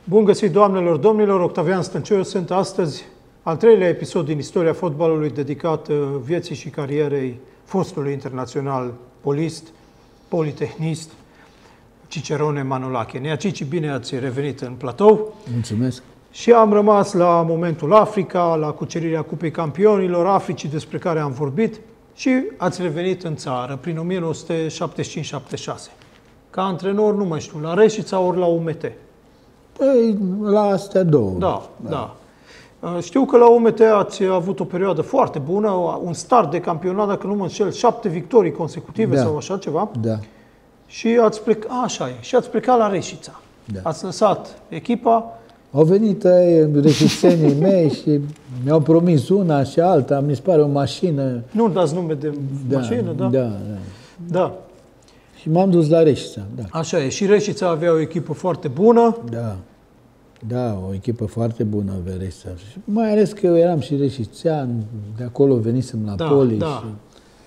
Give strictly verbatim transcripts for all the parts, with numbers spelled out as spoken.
Bun găsit, doamnelor, domnilor! Octavian Stăncioiu sunt astăzi al treilea episod din istoria fotbalului dedicat vieții și carierei fostului internațional polist, politehnist, Cicerone Manolache. Nea Cici, bine ați revenit în platou. Mulțumesc! Și am rămas la momentul Africa, la cucerirea Cupei Campionilor Africii, despre care am vorbit, și ați revenit în țară prin o mie nouă sute șaptezeci și cinci șaptezeci și șase. Ca antrenor, nu mai știu, la Reșița ori la U M T. Păi, la astea două. Da, da, da. Știu că la U M T ați avut o perioadă foarte bună, un start de campionat, dacă nu mă înșel, șapte victorii consecutive, da, sau așa ceva. Da. Și ați plecat, așa e, și ați plecat la Reșița. Da. Ați lăsat echipa. Au venit reșițenii mei și mi-au promis una și alta, mi se pare o mașină. Nu dați nume de da, mașină, da? Da, da. Da. Și m-am dus la Reșița, da. Așa e. Și Reșița avea o echipă foarte bună. Da. Da, o echipă foarte bună avea Reșița. Și mai ales că eu eram și reșițean, de acolo venisem la da, Poli. Da. Și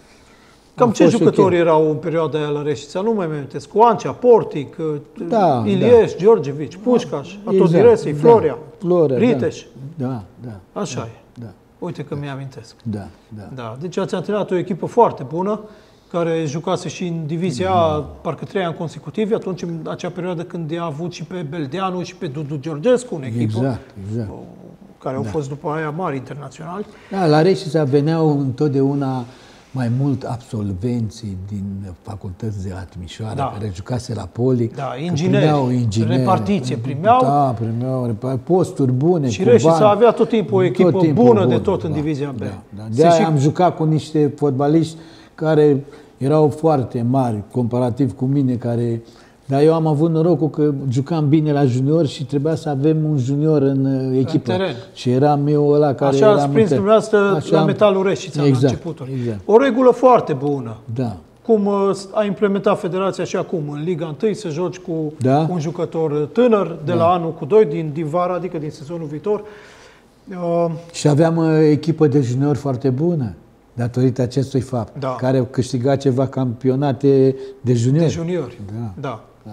cam ce jucători okay. erau în perioada aia la Reșița? Nu mai amintesc. Oancea, Portic, da, Ilieș, da. Georgevici, Pușcaș, da, Atodiresei, exact. Florea, Florea, Riteș. Da, da. Așa da, e. Da. Uite că mi-amintesc. Da, da. Da. Deci ați antrenat o echipă foarte bună, care jucase și în divizia A, parcă trei ani consecutive, atunci, în acea perioadă când a avut și pe Beldeanu și pe Dudu Georgescu în echipă, exact, exact. care au da. fost după aia mari internaționali. Da, la Reșița veneau întotdeauna mai mult absolvenții din facultăți de la Timișoara, da. care jucase la Poli. Da, ingineri, ingineri, repartiție primeau. Da, primeau posturi bune. Și Reșița avea tot timpul o echipă tot timpul bună bun, de tot da, în divizia B. Da, da. De-aia și... am jucat cu niște fotbaliști care erau foarte mari, comparativ cu mine, care... Dar eu am avut norocul că jucam bine la junior și trebuia să avem un junior în echipă. În teren. Și eram eu ăla care Așa eram ați prins dumneavoastră la Metalul Reșița exact, la începutul. Exact. O regulă foarte bună. Da. Cum a implementat Federația și acum în Liga unu să joci cu da. un jucător tânăr de da. la anul cu doi, din, din vara, adică din sezonul viitor. Uh... Și aveam o echipă de juniori foarte bună, datorită acestui fapt, da. care câștiga ceva campionate de juniori. De juniori, da. da. da.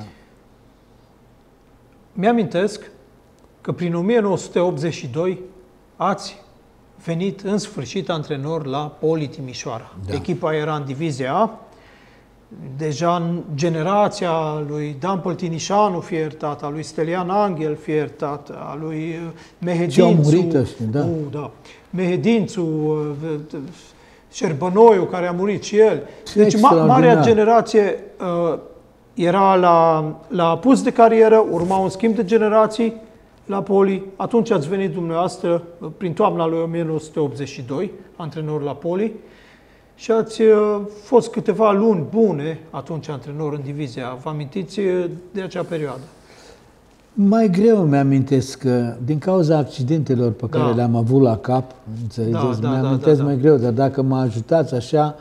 Mi-amintesc că prin o mie nouă sute optzeci și doi ați venit în sfârșit antrenor la Poli Timișoara. Da. Echipa era în divizia A. Deja în generația lui Dan Păltinișanu, fie iertat, a lui Stelian Angel, fie iertat, a lui Mehedințu, da. uh, da. Mehedințu, uh, Șerbănoiu, care a murit și el. Deci ma marea generație uh, era la, la apus de carieră, urma un schimb de generații la Poli. Atunci ați venit dumneavoastră, prin toamna lui o mie nouă sute optzeci și doi, antrenor la Poli, și ați uh, fost câteva luni bune atunci antrenor în divizia. Vă amintiți de acea perioadă? Mai greu mi-amintesc că din cauza accidentelor pe care da. le-am avut la cap, înțelegeți, da, da, mi-amintesc da, da, mai da. greu, dar dacă mă ajutați așa...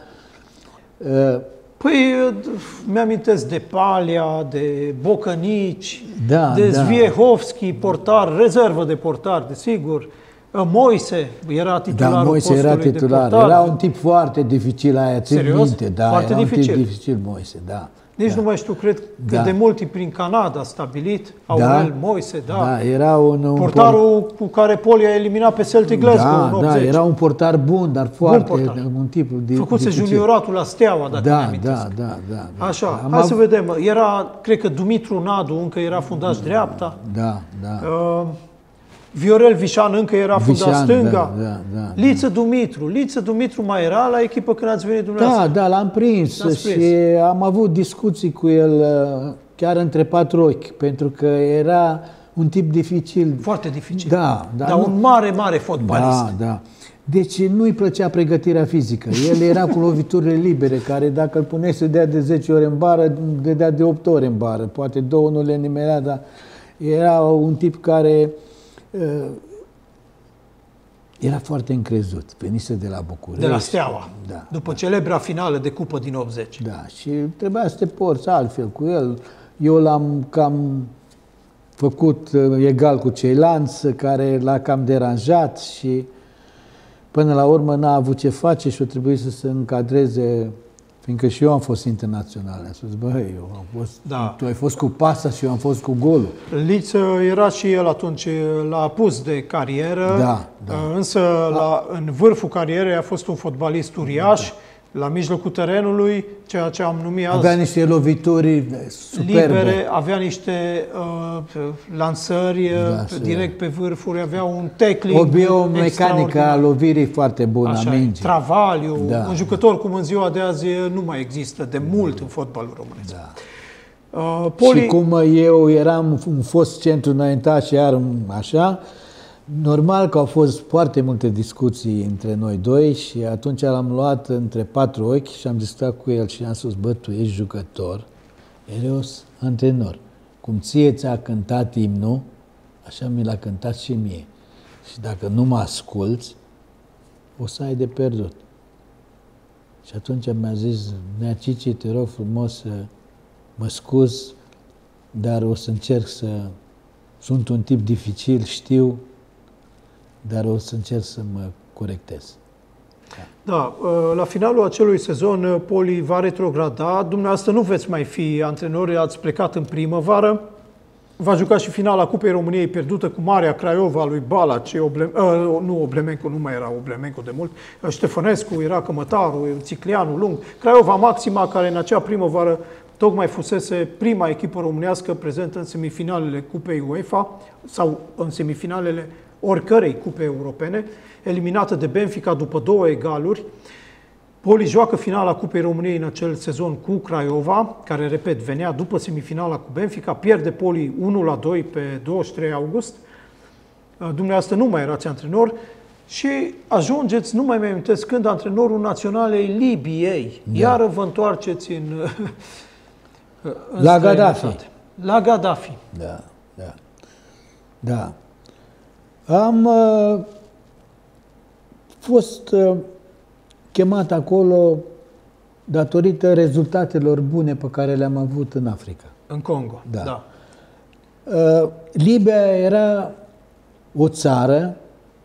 Uh, Păi, mi-amintesc de Palia, de Bocănici, da, de da. Zviehovski, portar, rezervă de portar, desigur. Moise era titularul da, Moise postului era titular. de portar. Era un tip foarte dificil, aia țin Serios? minte. Da, foarte era dificil. un tip dificil, Moise, da. Nici da. nu mai știu, cred că da. de mult prin Canada stabilit, Aurel da. Moise, da. da era un, un portarul port... cu care Poli a eliminat pe Celtic Glasgow da, în optzeci. Da, era un portar bun, dar foarte bun un tip de, făcuse junioratul la Steaua, dacă da, mi-amintesc. Da, da, da, da. Așa, Am hai av... să vedem. Era, cred că Dumitru Nadu încă era fundaș dreapta. Da, da. Uh, Viorel Vișan încă era fundat stânga. Da, da, da, Liță Dumitru. Liță Dumitru mai era la echipă când ați venit dumneavoastră? Da, da, l-am prins, prins și am avut discuții cu el chiar între patru ochi, pentru că era un tip dificil. Foarte dificil. Da, da, dar nu... un mare, mare fotbalist. Da, da. Deci nu-i plăcea pregătirea fizică. El era cu loviturile libere, care dacă îl puneai să dea de zece ore în bară, dădea de opt ore în bară. Poate două nu le nimerea, dar era un tip care... Era foarte încrezut, venise de la București. De la Steaua, da, după da. celebra finală de cupă din optzeci. Da, și trebuia să te porți altfel cu el. Eu l-am cam făcut egal cu ceilalți, care l-a cam deranjat și până la urmă n-a avut ce face și a trebuit să se încadreze Fiindcă și eu am fost internațional. Am spus, băi, eu am fost, da. tu ai fost cu pasa și eu am fost cu golul. Liț era și el atunci la apus de carieră, da, da. însă la, în vârful carierei a fost un fotbalist uriaș, da. La mijlocul terenului, ceea ce am numit azi... Avea niște lovituri superbe. Libere, avea niște uh, lansări da, direct pe vârfuri, avea un tackling o biomecanică a lovirii foarte bună, așa, a mingii. Travaliu, da. Un jucător cum în ziua de azi nu mai există de mult în fotbalul românesc. Da. Uh, Poli... Și cum eu eram un fost centru înaintat și iar așa, normal că au fost foarte multe discuții între noi doi și atunci l-am luat între patru ochi și am discutat cu el și am spus, bă, tu ești jucător, el e antrenor. Cum ție ți-a cântat imnul, așa mi l-a cântat și mie. Și dacă nu mă asculți, o să ai de pierdut. Și atunci mi-a zis, Neacici, te rog frumos să mă scuz, dar o să încerc să... Sunt un tip dificil, știu, dar o să încerc să mă corectez. Da, la finalul acelui sezon, Poli va retrograda. Dumneavoastră nu veți mai fi antrenori, ați plecat în primăvară. Va juca și finala Cupei României pierdută cu Marea Craiova lui Balaci, Oblem, uh, nu Oblemencu, nu mai era Oblemencu de mult, Ștefănescu, era Cămătaru, Țiclianu, Lung, Craiova Maxima, care în acea primăvară tocmai fusese prima echipă românească prezentă în semifinalele Cupei UEFA sau în semifinalele oricărei cupe europene, eliminată de Benfica după două egaluri. Poli joacă finala Cupei României în acel sezon cu Craiova, care, repet, venea după semifinala cu Benfica, pierde Poli unu la doi pe douăzeci și trei august. Dumneavoastră nu mai erați antrenor și ajungeți, nu mai mi amintesc când, antrenorul naționalei Libiei. Da. Iară vă întoarceți în, în la Gaddafi. La Gaddafi. Da, da. Da. Am uh, fost uh, chemat acolo datorită rezultatelor bune pe care le-am avut în Africa. În Congo, da. da. Uh, Libia era o țară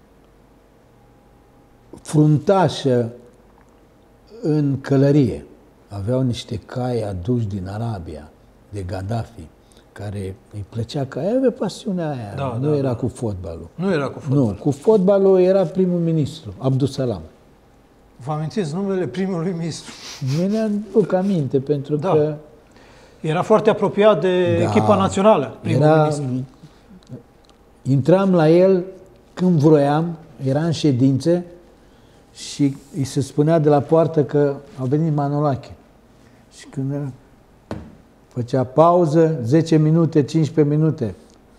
fruntașă în călărie. Aveau niște cai aduși din Arabia, de Gaddafi, care îi plăcea că aia avea pasiunea aia. Da, nu da, era da. cu fotbalul. Nu era cu fotbalul. Nu, cu fotbalul era primul ministru, Abdusalam. Vă amintiți numele primului ministru? Mi-a duc aminte, pentru da. că... Era foarte apropiat de da, echipa națională, primul era, ministru. Intram la el când vroiam, era în ședințe și îi se spunea de la poartă că a venit Manolache. Și când era, făcea pauză, zece minute, cincisprezece minute.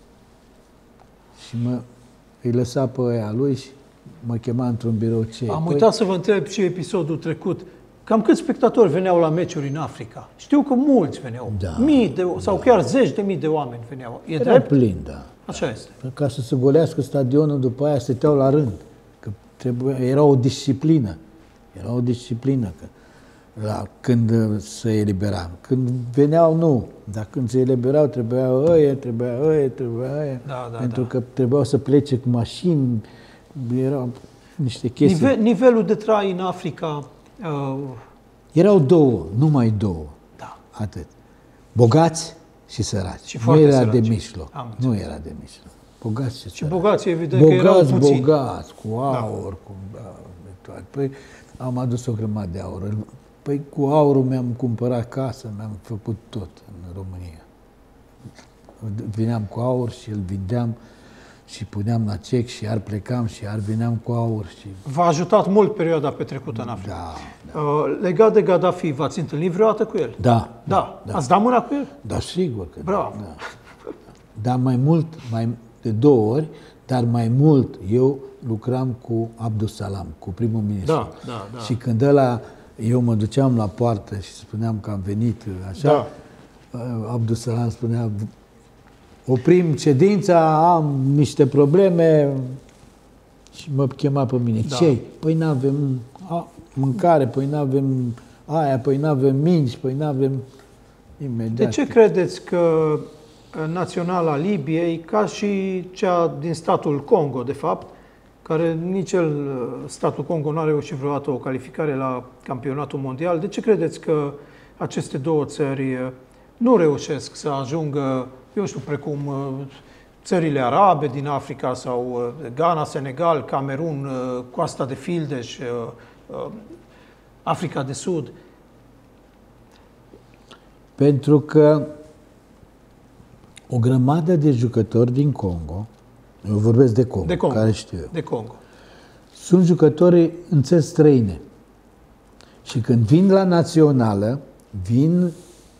Și mă, îi lăsa pe aia lui și mă chema într-un birou. Ce? Am păi, uitat să vă întreb și episodul trecut. Cam câți spectatori veneau la meciuri în Africa? Știu că mulți veneau. Da, mii de, sau da. chiar zeci de mii de oameni veneau. E era drept? plin, da. Așa este. Ca să se golească stadionul, după aia stăteau la rând. Că trebuia, era o disciplină. Era o disciplină. Că la, când se elibera. Când veneau, nu. Dar când se eliberau, trebuia ăia, trebuia ăia, trebuia ăia. Da, da, pentru da. că trebuiau să plece cu mașini. Erau niște chestii. Nive, nivelul de trai în Africa... Uh, Erau două, numai două. Da. Atât. Bogați și săraci. Și nu era săraci. de mijloc. Nu era de mijloc. Bogați și, și bogați, evident, bogați, că erau puțini. Bogați, cu aur, da. cu... Da, păi am adus o grămadă de aur. Păi cu aurul mi-am cumpărat casă, mi-am făcut tot în România. Vineam cu aur și îl vindeam și puneam la cec și iar plecam și iar vineam cu aur. Și... V-a ajutat mult perioada petrecută în Africa. Da, da. Uh, legat de Gaddafi, v-ați întâlnit vreodată cu el? Da. Da. da. Ați dat mâna cu el? Da, sigur că Bravo. da. Dar mai mult, mai de două ori, dar mai mult eu lucram cu Abdusalam, cu primul ministru. Da, da, da. Și când ăla, eu mă duceam la poartă și spuneam că am venit așa, da. Abdusalam spunea, oprim ședința, am niște probleme și mă chema pe mine. Da. Ce? Păi n-avem mâncare, păi n-avem aia, păi n-avem mingi, păi n-avem... Imediat. De ce credeți că naționala Libiei, ca și cea din statul Congo, de fapt, care nici el, statul Congo, nu a reușit vreodată o calificare la campionatul mondial. De ce credeți că aceste două țări nu reușesc să ajungă, eu știu, precum țările arabe din Africa sau Ghana, Senegal, Camerun, Coasta de Fildeș, Africa de Sud? Pentru că o grămadă de jucători din Congo, eu vorbesc de Congo, de Congo care știu eu, de Congo, sunt jucători în țări străine. Și când vin la națională, vin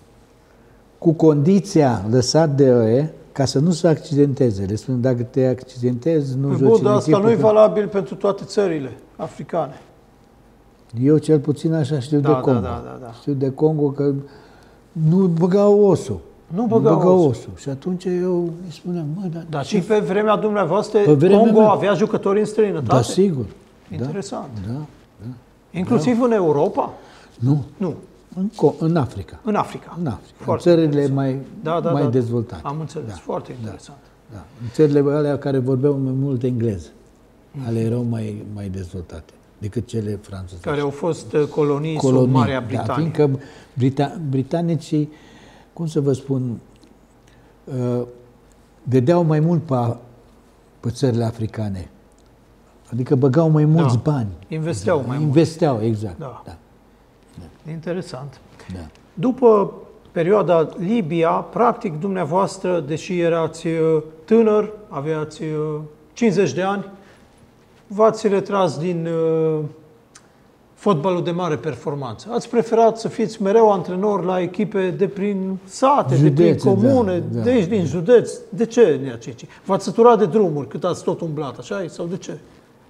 cu condiția lăsat de ei ca să nu se accidenteze. Le spun, dacă te accidentezi, nu joci. Bun, dar asta nu e valabil pentru toate țările africane. Eu cel puțin așa știu da, de Congo. Da, da, da, da. Știu de Congo că nu băgau osul. Nu băgau, băgau osul. osul. Și atunci eu îi spuneam, mă, dar... Dar și pe vremea dumneavoastră, pe vremea Congo mea... avea jucători în străinătate? Da, sigur. Interesant. Da, da, da. Inclusiv da. în Europa? Nu. Nu. În, în Africa. În Africa. În Africa. Foarte în țările mai, da, da, mai da. dezvoltate. Am înțeles. Da. Foarte interesant. Da. Da. În țările alea care vorbeau mai mult engleză. Mm. Ale erau mai, mai dezvoltate decât cele franceze. Care au fost colonii, colonii sub Marea Britanie. Da, fiindcă Brita britanicii, cum să vă spun, uh, dădeau mai mult pe, pe țările africane. Adică băgau mai mulți da. bani. Investeau da, mai Investeau, mult. exact. Da. Da. Da. Interesant. Da. După perioada Libia, practic, dumneavoastră, deși erați tânăr, aveați cincizeci de ani, v-ați retras din uh, fotbalul de mare performanță. Ați preferat să fiți mereu antrenor la echipe de prin sate, județe, de prin comune, da, de aici, da, din da. județ. De ce, Nea Cici? V-ați săturat de drumuri cât ați tot umblat, așa? Sau de ce?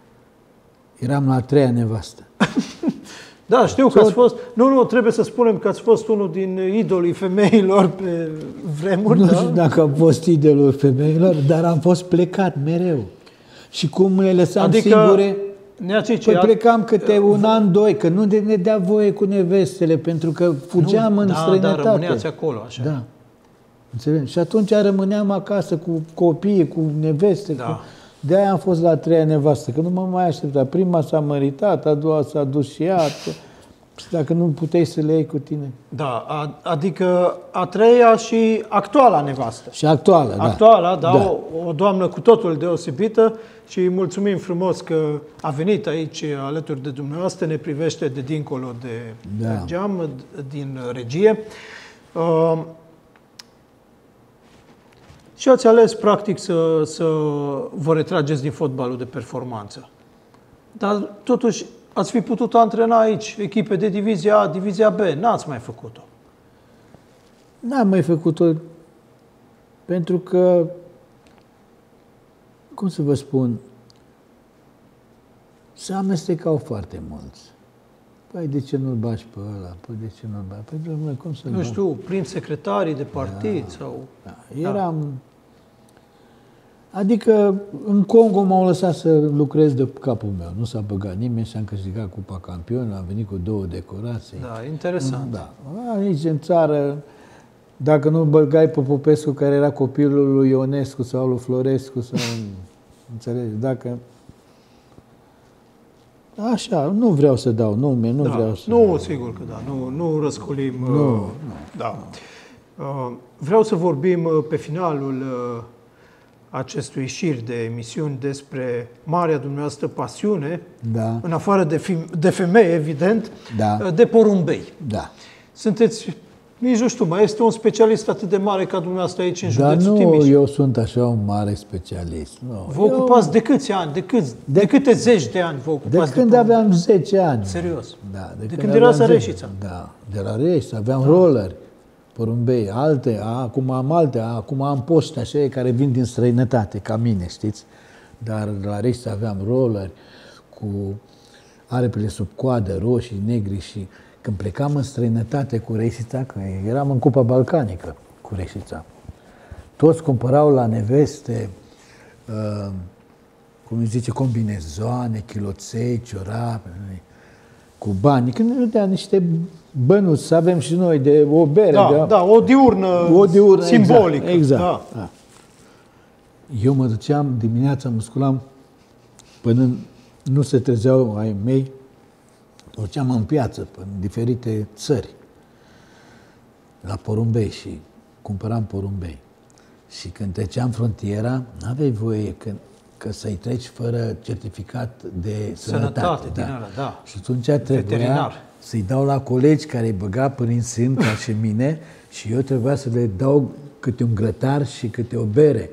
Eram la a treia nevastă. Da, știu că ați fost... Nu, nu, trebuie să spunem că ați fost unul din idolii femeilor pe vremuri, Nu da? știu dacă am fost idolul femeilor, dar am fost plecat mereu. Și cum le lăsam adică, singure, Cici, păi plecam câte un an, doi, că nu ne dea voie cu nevestele, pentru că fugeam nu, în da, străinătate. Da, rămâneați acolo, așa. Da. Înțeleg? Și atunci rămâneam acasă cu copii, cu neveste. Da. Cu... De-aia am fost la a treia nevastă, că nu mă mai aștepta. Prima s-a măritat, a doua s-a dus și ea. Dacă nu puteai să le iei cu tine. Da, adică a treia și actuala nevastă. Și actuala, da. Actuala, da, da. O, o doamnă cu totul deosebită și îi mulțumim frumos că a venit aici alături de dumneavoastră, ne privește de dincolo de, da. de geam, din regie. Uh, și ați ales, practic, să, să vă retrageți din fotbalul de performanță. Dar, totuși, ați fi putut antrena aici echipe de divizia A, divizia B. N-ați mai făcut-o. N-am mai făcut-o pentru că, cum să vă spun, se amestecau foarte mulți. Păi de ce nu-l bagi pe ăla? Păi de ce nu-l bagi? Păi, domnule, cum să-l Nu știu, prin secretarii de partid da, sau... Da. Eram... Da. Adică în Congo m-au lăsat să lucrez de capul meu. Nu s-a băgat nimeni și am câștigat Cupa Campion, am venit cu două decorații. Da, interesant. Da. Aici în țară, dacă nu băgai pe Popescu, care era copilul lui Ionescu sau lui Florescu, sau... înțelegi, dacă... Așa, nu vreau să dau nume, nu da, vreau să... Nu, sigur că da, nu, nu răscolim... Nu, uh, da. Uh, vreau să vorbim uh, pe finalul uh, acestui șir de emisiuni despre marea dumneavoastră pasiune, da. în afară de, de femeie, evident, da. uh, de porumbei. Da. Sunteți, nici nu știu, mai este un specialist atât de mare ca dumneavoastră aici în Dar județul nu, Timiș. eu sunt așa un mare specialist. Nu. Vă eu... ocupați de câți ani? De, câți, de, de câte zeci de ani vă ocupați? De când de aveam zece ani. Serios? Da, de, de când, când erați la Reșița? Da, de la Reșița. Aveam da. rolleri, porumbei, alte, a, acum am alte, a, acum am poște așa care vin din străinătate, ca mine, știți? Dar la Reșița aveam rolleri cu aripile sub coadă, roșii, negri și... Când plecam în străinătate cu Reșița, că eram în Cupa Balcanică cu Reșița, toți cumpărau la neveste, uh, cum îi zice, combinezoane, chiloței, ciorape, cu bani. Când ne dea niște bănuți să avem și noi de o bere. Da, de, da, o diurnă, o diurnă simbolică. Exact, exact. Da. Da. Eu mă duceam dimineața, mă sculam până nu se trezeau ai mei, duceam în piață, în diferite țări, la porumbei și cumpăram porumbei. Și când treceam frontiera, n-aveai voie că, că să-i treci fără certificat de sănătate. Sănătate, da. din ala, da. Și atunci trebuia Veterinar. să-i dau la colegi care îi băga prin sân, ca și mine, și eu trebuia să le dau câte un grătar și câte o bere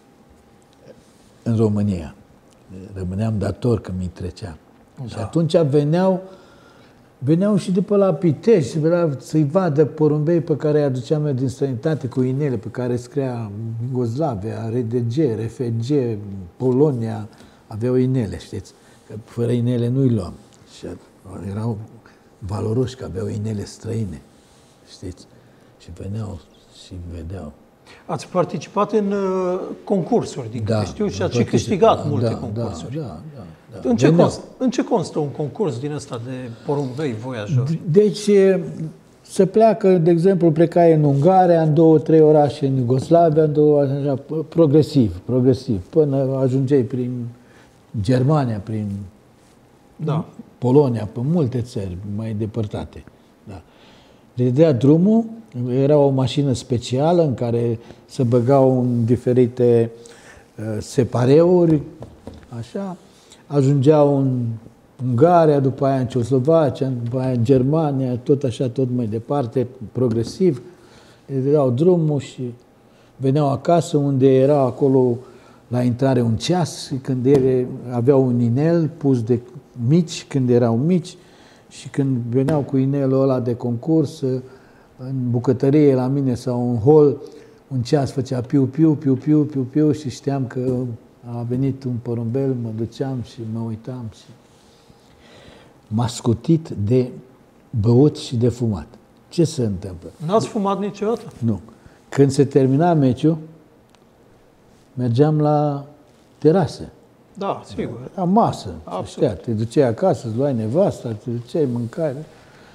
în România. Rămâneam dator că mi trecea. Da. Și atunci veneau, veneau și de pe la Pitești, să-i vadă porumbei pe care îi aduceam eu din străinătate, cu inele pe care scria Iugoslavia, R D G, R F G, Polonia, aveau inele, știți? Că fără inele nu-i luam. Și erau valoroși că aveau inele străine, știți? Și veneau și vedeau. Ați participat în uh, concursuri, din Da, câte știu, și am ați și câștigat da, multe da, concursuri. Da, da, da, da. În, ce Veneau. const, în ce constă un concurs din ăsta de porumbei voiajori? Deci se pleacă, de exemplu, plecai în Ungaria, în două, trei orașe în Iugoslavia, în două, așa, progresiv, progresiv, până ajungeai prin Germania, prin Da. Polonia, pe multe țări mai depărtate. Da. De dea drumul, era o mașină specială în care se băgau în diferite uh, separeuri, așa, ajungeau în Ungaria, după aia în Ceoslovacia, după aia în Germania, tot așa, tot mai departe, progresiv. Le dădeau drumul și veneau acasă, unde era acolo la intrare un ceas, și când ele aveau un inel pus de mici, când erau mici, și când veneau cu inelul ăla de concurs, în bucătărie la mine sau în hol, un ceas făcea piu-piu, piu-piu, piu-piu și știam că a venit un porumbel, mă duceam și mă uitam și m-a scutit de băut și de fumat. Ce se întâmplă? N-ați fumat niciodată? Nu. Când se termina meciul, mergeam la terasă, Da, sigur. la masă. Absolut. Știa, te duceai acasă, îți luai nevasta, te duceai mâncare.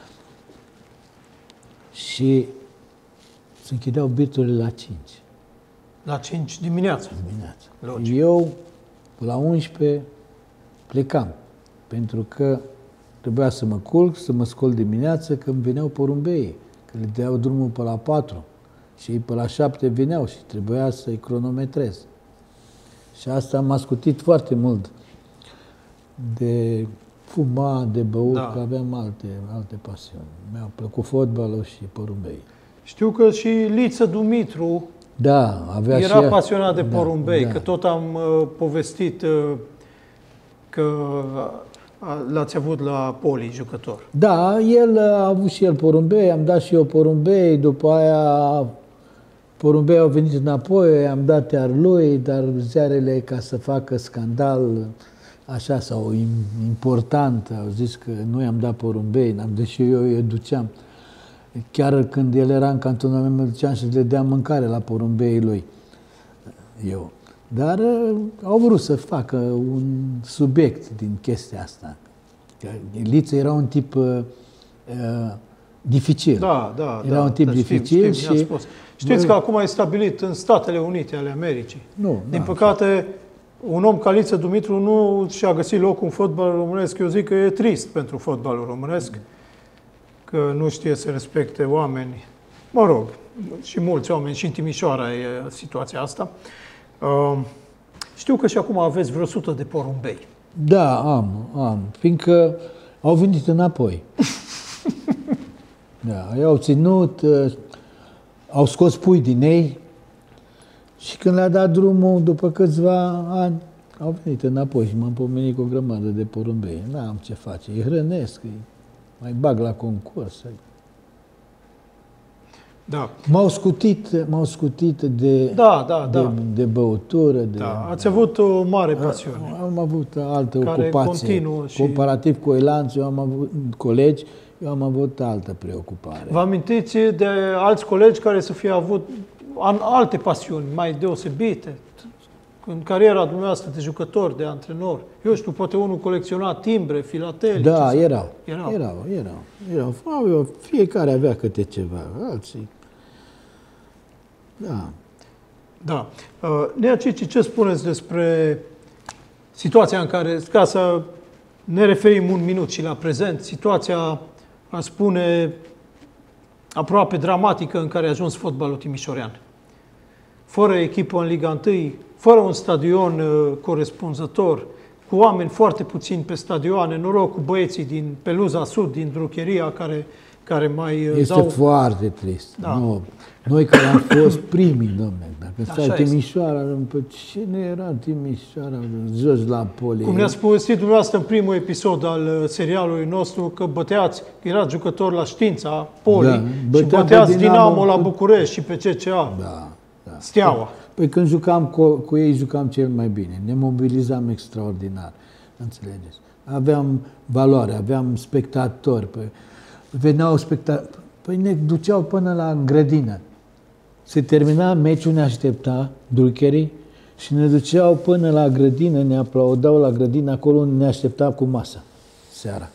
Și se închideau birturile la cinci La cinci dimineața. dimineața. Logic. Eu, la unsprezece, plecam, pentru că trebuia să mă culc, să mă scol dimineața, că îmi veneau porumbeii, că le dădeau drumul pe la patru și ei pe la șapte veneau și trebuia să-i cronometrez. Și asta m-a scutit foarte mult de fumat, de băut, Da. că aveam alte, alte pasiuni. Mi-a plăcut fotbalul și porumbeii. Știu că și Liță Dumitru Da, avea era și ea- pasionat de da, porumbei, da. că tot am uh, povestit uh, că uh, l-ați avut la Poli, jucător. Da, el a avut și el porumbei, am dat și eu porumbei, după aia porumbei au venit înapoi, am dat iar lui, dar ziarele, ca să facă scandal așa sau im- important, au zis că noi am dat porumbei, n-am, deși eu îi duceam. Chiar când el era în cantonament, mă duceam și le deam mâncare la porumbeii lui, eu. Dar uh, au vrut să facă un subiect din chestia asta. Că Liță era un tip uh, uh, dificil. Da, da. Era da, un tip da, dificil știm, mi-a și... spus. Știți că acum e stabilit în Statele Unite ale Americii. Nu, Din da, păcate, un om ca Liță Dumitru nu și-a găsit locul în fotbalul românesc. Eu zic că e trist pentru fotbalul românesc, că nu știe să respecte oameni. Mă rog, și mulți oameni, și în Timișoara e situația asta. Uh, știu că și acum aveți vreo sută de porumbei. Da, am, am. Fiindcă au venit înapoi. Da, i-au ținut, uh, au scos pui din ei și când le-a dat drumul, după câțiva ani, au venit înapoi și m-am pomenit cu o grămadă de porumbei. N-am ce face, îi hrănesc, îi mai bag la concurs. Da. M-au scutit, m-au scutit de, Da, da, de, da. de băutură. De, Da, ați avut o mare pasiune. Am avut altă Care ocupație. continuă și- Comparativ cu Elanț, eu am avut colegi, eu am avut altă preocupare. Vă amintiți de alți colegi care să fie avut an- alte pasiuni mai deosebite în cariera dumneavoastră de jucător, de antrenor? Eu știu, poate unul colecționa timbre, filateli. Da, ce să- erau. Erau. Erau, erau. erau. Au, eu, fiecare avea câte ceva, alții. Da. Da. Uh, Nea Cici, ce spuneți despre situația în care, ca să ne referim un minut și la prezent, situația, aș spune, aproape dramatică în care a ajuns fotbalul timișorean. Fără echipă în Liga unu, fără un stadion uh, corespunzător, cu oameni foarte puțini pe stadioane, noroc cu băieții din Peluza Sud, din Drucheria, care, care mai uh, Este dau... foarte trist. Da. Nu. Noi care am fost primii, domnule, dacă stai Așa Timișoara, pe cine era Timișoara, jos la poli. Cum ne-ați povestit dumneavoastră în primul episod al uh, serialului nostru, că băteați, că erați jucător la Știința, Poli, Da, și băteam băteați pe Dinamo, Dinamo la cu- București și pe C C A, Da, da. Steaua. Păi când jucam cu, cu ei, jucam cel mai bine. Ne mobilizam extraordinar. Înțelegeți? Aveam valoare, aveam spectatori. Păi, veneau spectatori. Păi ne duceau până la grădină. Se termina meciul, ne aștepta Dulcherii și ne duceau până la grădină, ne aplaudau la grădină, acolo ne aștepta cu masa seara.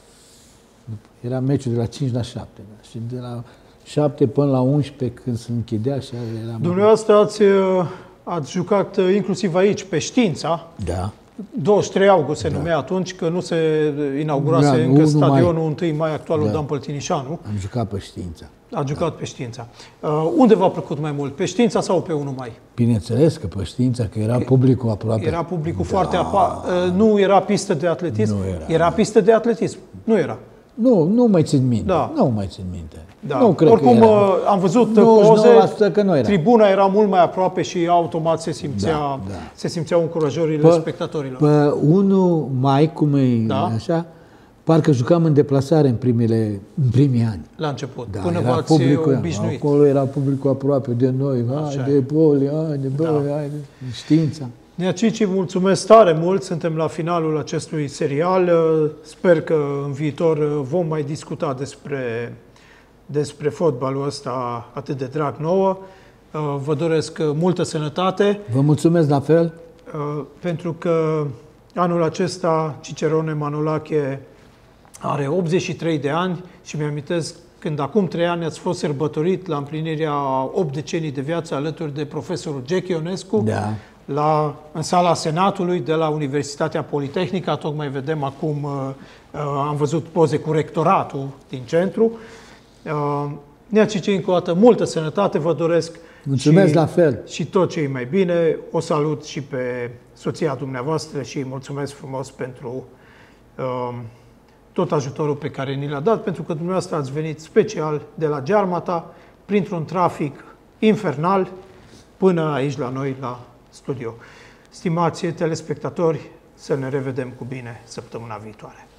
Era meciul de la cinci la șapte. Da? Și de la șapte până la unsprezece, când se închidea, și era... Dumneavoastră ați, uh, ați jucat uh, inclusiv aici, pe Știința, Da. douăzeci și trei august se numea atunci, că nu se inaugurase Da, încă unu stadionul întâi mai actualul Da. Dan Păltinișanu. Am jucat pe Știința. A jucat pe Știința. Uh, unde v-a plăcut mai mult? Pe Știința sau pe unu mai? Bineînțeles că pe Știința, că era publicul aproape. Era publicul foarte apa... Uh, nu era pistă de atletism? Nu era. Era pistă de atletism. Nu era. Nu, nu mai țin minte. Da. Nu mai țin minte. Da. Nu cred Oricum, că era. uh, am văzut nouăzeci și nouă la sută poze, că nu era. tribuna era mult mai aproape și automat se, simțea, Da, da. se simțeau încurajările spectatorilor. Pe unu mai, cum e Da. așa, parcă jucam în deplasare în, primele, în primii ani. La început, Da, până era v-ați publicul, obișnuit. acolo era publicul aproape de noi. Haide, Poli, haide, băi, Da. haide. Știința. Nea Cici, mulțumesc tare mult, suntem la finalul acestui serial. Sper că în viitor vom mai discuta despre, despre fotbalul ăsta atât de drag nouă. Vă doresc multă sănătate, Vă mulțumesc la fel. pentru că anul acesta Cicerone Manolache are optzeci și trei de ani și mi-amintesc când acum trei ani ați fost sărbătorit la împlinirea opt decenii de viață alături de profesorul Gechi Ionescu, Da. la, în sala Senatului de la Universitatea Politehnică. Tocmai vedem acum, uh, uh, am văzut poze cu rectoratul din centru. Uh, Nea Cici, încă o dată, multă sănătate vă doresc. Mulțumesc și, la fel. Și tot ce e mai bine. O salut și pe soția dumneavoastră și îi mulțumesc frumos pentru uh, tot ajutorul pe care ni l-a dat, pentru că dumneavoastră ați venit special de la Gearmata, printr-un trafic infernal, până aici la noi, la studio. Stimați telespectatori, să ne revedem cu bine săptămâna viitoare.